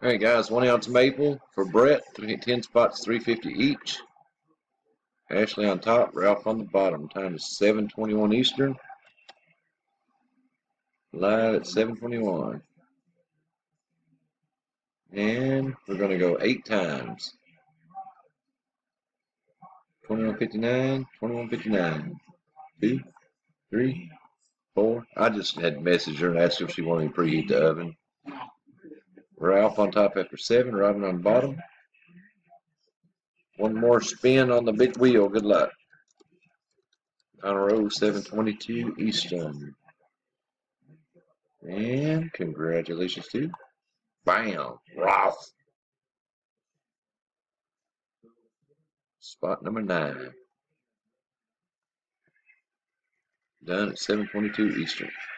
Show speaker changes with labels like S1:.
S1: All right, guys, 1 ounce maple for Brett, 10 spots, 350 each. Ashley on top, Ralph on the bottom. Time is 7:21 Eastern. Live at 7:21. And we're going to go 8 times. 21.59, 21.59. 2, 3, 4. I just had messaged her and asked her if she wanted to preheat the oven. Ralph on top after 7, Robin on the bottom. One more spin on the big wheel. Good luck. On a row, 7:22 Eastern. And congratulations to Bam, Ralph. Spot number 9. Done at 7:22 Eastern.